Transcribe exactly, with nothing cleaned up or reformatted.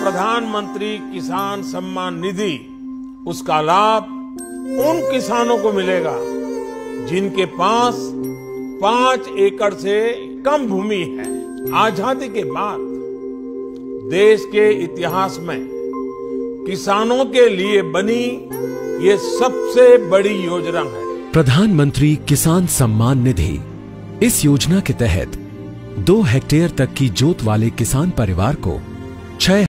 प्रधानमंत्री किसान सम्मान निधि, उसका लाभ उन किसानों को मिलेगा जिनके पास पांच एकड़ से कम भूमि है। आजादी के बाद देश के इतिहास में किसानों के लिए बनी ये सबसे बड़ी योजना है। प्रधानमंत्री किसान सम्मान निधि, इस योजना के तहत दो हेक्टेयर तक की जोत वाले किसान परिवार को छह